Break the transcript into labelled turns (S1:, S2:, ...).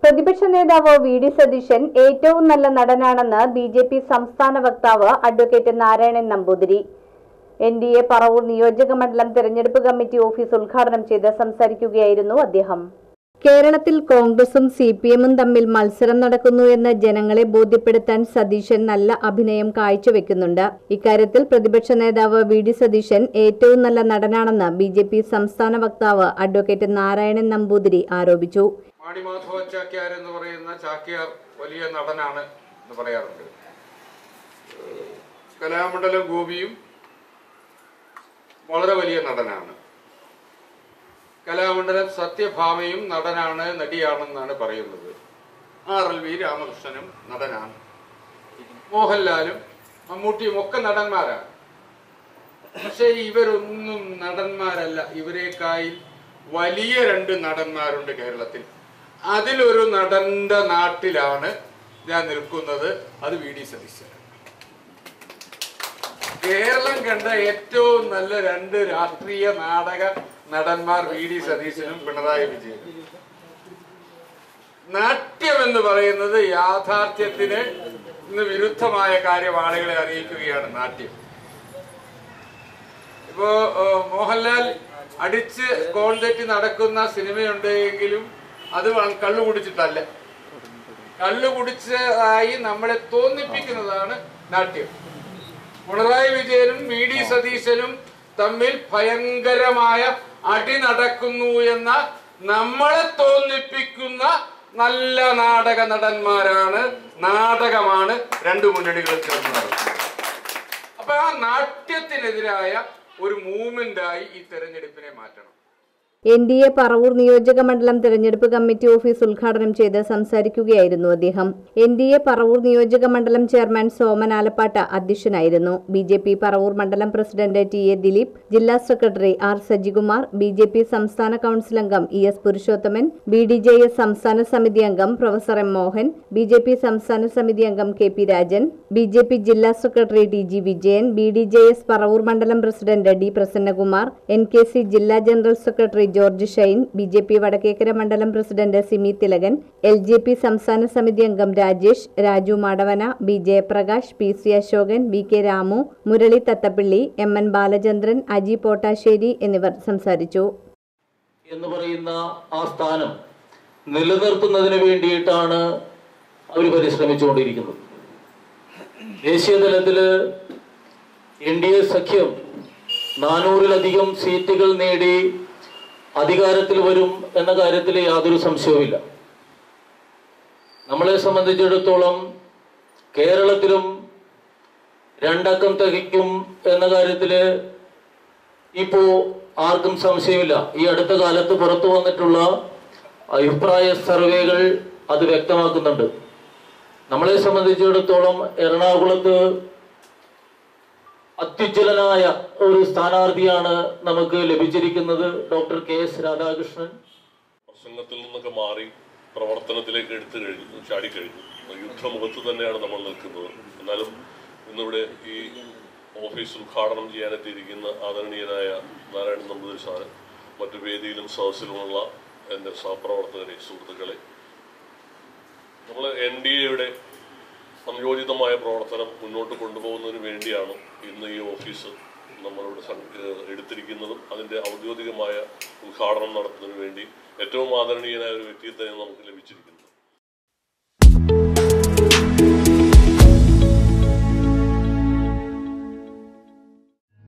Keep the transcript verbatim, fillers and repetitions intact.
S1: പ്രതിപക്ഷ നേതാവ് V D Satheesan ഏറ്റവും നല്ല നടനാണെന്ന് ബി ജെ പി സംസ്ഥാന വക്താവ് advocate Narayanan Namboothiri. N D A Paravur നിയോജക മണ്ഡലം തെരഞ്ഞെടുപ്പ് കമ്മിറ്റി ഓഫീസ് ഉദ്ഘാടനം ചെയ്ത് സംസാരിക്കുകയായിരുന്നു അദ്ദേഹം. കേരളത്തിൽ കോൺഗ്രസും സി പി എമ്മും തമ്മിൽ മത്സരം നടക്കുന്നുവെന്ന് ജനങ്ങളെ ബോധ്യപ്പെടുത്താൻ സതീശൻ നല്ല അഭിനയം കാഴ്ചവെക്കുന്നുണ്ട്. ഇക്കാര്യത്തിൽ പ്രതിപക്ഷ നേതാവ് വി ഡി സതീശൻ ഏറ്റവും നല്ല നടനാണെന്ന് ബി ജെ പി സംസ്ഥാന വക്താവ് അഡ്വക്കേറ്റ് നാരായണൻ നമ്പൂതിരി ആരോപിച്ചു.
S2: മാണിമാധവ ചാക്യാർ എന്ന് പറയുന്ന ചാക്യാർ വലിയ നടനാണ് എന്ന് പറയാറുണ്ട്. കലാമണ്ഡലം ഗോപിയും വളരെ വലിയ നടനാണ്. കലാമണ്ഡലം സത്യഭാമയും നടനാണ്, നടിയാണെന്നാണ് പറയുന്നത്. ആർ എൽ വി രാമകൃഷ്ണനും നടനാണ്. മോഹൻലാലും മമ്മൂട്ടിയും ഒക്കെ നടന്മാരാണ്. പക്ഷേ ഇവരൊന്നും നടന്മാരല്ല. ഇവരെക്കായി വലിയ രണ്ട് നടന്മാരുണ്ട് കേരളത്തിൽ. അതിലൊരു നടന്റെ നാട്ടിലാണ് ഞാൻ നിൽക്കുന്നത്. അത് വി ഡി സതീശൻ. കേരളം കണ്ട ഏറ്റവും നല്ല രണ്ട് രാഷ്ട്രീയ നാടക നടന്മാർ വി ഡി സതീശനും പിണറായി വിജയനും. നാട്യം എന്ന് പറയുന്നത് യാഥാർത്ഥ്യത്തിന് ഇന്ന് വിരുദ്ധമായ കാര്യം ആളുകളെ അറിയിക്കുകയാണ് നാട്യം. ഇപ്പോ മോഹൻലാൽ അടിച്ച് കോൺ തെറ്റി നടക്കുന്ന സിനിമയുണ്ട് എങ്കിലും അത് കള്ളു കുടിച്ചിട്ടല്ല. കള്ളു കുടിച്ചതായി നമ്മളെ തോന്നിപ്പിക്കുന്നതാണ് നാട്യം. പിണറായി വിജയനും വി ഡി സതീശനും തമ്മിൽ ഭയങ്കരമായ അടി നടക്കുന്നു എന്ന നമ്മളെ തോന്നിപ്പിക്കുന്ന നല്ല നാടക നടന്മാരാണ്, നാടകമാണ് രണ്ടു മുന്നണികൾ ചേർന്ന് നടക്കുന്നത്. അപ്പൊ ആ നാട്യത്തിനെതിരായ ഒരു മൂവ്മെന്റായി ഈ തെരഞ്ഞെടുപ്പിനെ മാറ്റണം.
S1: എൻ ഡി എ പറവൂർ നിയോജക മണ്ഡലം തെരഞ്ഞെടുപ്പ് കമ്മിറ്റി ഓഫീസ് ഉദ്ഘാടനം ചെയ്ത് സംസാരിക്കുകയായിരുന്നു അദ്ദേഹം. എൻ ഡി എ പറവൂർ നിയോജക മണ്ഡലം ചെയർമാൻ സോമൻ ആലപ്പാട്ട് അധ്യക്ഷനായിരുന്നു. ബി ജെ പി പറവൂർ മണ്ഡലം പ്രസിഡന്റ് ടി എ ദിലീപ്, ജില്ലാ secretary R Sajikumar, B J P സംസ്ഥാന കൌൺസിൽ അംഗം E S Purushothaman, B D J S സംസ്ഥാന സമിതി അംഗം professor M Mohan, B J P സംസ്ഥാന സമിതി അംഗം K P Rajan, B J P ജില്ലാ secretary T G Vijayan, B D J S Paravur മണ്ഡലം president D Prasannakumar, N K C ജില്ലാ general secretary George Shine, B J P Vadakkekara മണ്ഡലം president Simi Thilakan, L J P സംസ്ഥാന സമിതി അംഗം Rajesh, Raju Madavana, B Jayaprakash, P C Ashokan, V K Ramu, Murali Thathappilly, M N Balachandran, Aji Pottassery എന്നിവർ സംസാരിച്ചു.
S3: എന്ന് പറയുന്ന ആ സ്ഥാനം നിലനിർത്തുന്നതിന് വേണ്ടിയിട്ടാണ് അവർ പരിശ്രമിച്ചുകൊണ്ടിരിക്കുന്നത്. ദേശീയ തലത്തില് എൻ ഡി എ സഖ്യം നാനൂറിലധികം സീറ്റുകൾ നേടി അധികാരത്തിൽ വരും എന്ന കാര്യത്തിൽ യാതൊരു സംശയവുമില്ല. നമ്മളെ സംബന്ധിച്ചിടത്തോളം കേരളത്തിലും രണ്ടക്കം തികയ്ക്കും എന്ന കാര്യത്തിൽ ഇപ്പോ ആർക്കും സംശയമില്ല. ഈ അടുത്ത കാലത്ത് പുറത്തു വന്നിട്ടുള്ള അഭിപ്രായ സർവേകൾ അത് വ്യക്തമാക്കുന്നുണ്ട്. നമ്മളെ സംബന്ധിച്ചിടത്തോളം എറണാകുളത്ത് അത്യുജ്വലനായ ഒരു സ്ഥാനാർത്ഥിയാണ് നമുക്ക് ലഭിച്ചിരിക്കുന്നത്, ഡോക്ടർ കെ എസ് രാധാകൃഷ്ണൻ.
S4: പ്രസംഗത്തിൽ നിന്നൊക്കെ മാറി പ്രവർത്തനത്തിലേക്ക് എടുത്തു കഴിഞ്ഞു, ചാടിക്കഴിഞ്ഞു. യുദ്ധമുഖത്ത് തന്നെയാണ് നമ്മൾ നിൽക്കുന്നത്. എന്നാലും ഇന്നിവിടെ ഈ ഓഫീസ് ഉദ്ഘാടനം ചെയ്യാനെത്തിയിരിക്കുന്ന ആദരണീയനായ നാരായണൻ നമ്പൂതിരി സാറ്, മറ്റു വേദിയിലും സദസ്സിലുമുള്ള എൻ്റെ സഹപ്രവർത്തകരെ, സുഹൃത്തുക്കളെ, നമ്മൾ എൻ ഡി എയുടെ സംയോജിതമായ പ്രവർത്തനം മുന്നോട്ട് കൊണ്ടുപോകുന്നതിന് വേണ്ടിയാണ് ഇന്ന് ഈ ഓഫീസ് നമ്മളിവിടെ എടുത്തിരിക്കുന്നതും അതിൻ്റെ ഔദ്യോഗികമായ ഉദ്ഘാടനം നടത്തുന്നതിന് വേണ്ടി ഏറ്റവും ആദരണീയനായ ഒരു വ്യക്തിയെ തന്നെ നമുക്ക് ലഭിച്ചിരിക്കുന്നു.